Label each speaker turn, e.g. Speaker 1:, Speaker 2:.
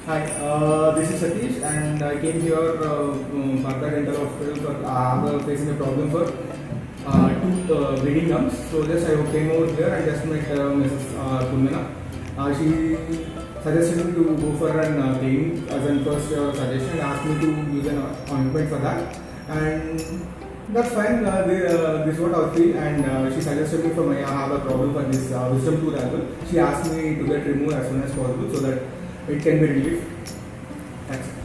Speaker 1: Hi, this is Satish and I came here Partha Dental Hospital for facing a problem for tooth bleeding gums. So just I came over here and just met Mrs. Pulmina. She suggested me to go for an cleaning as a first suggestion and asked me to use an ointment for that. And that's fine. This is what I feel, and she suggested me for I have a problem for this wisdom tooth as well. She asked me to get removed as soon as possible so that it can be relieved. Thanks.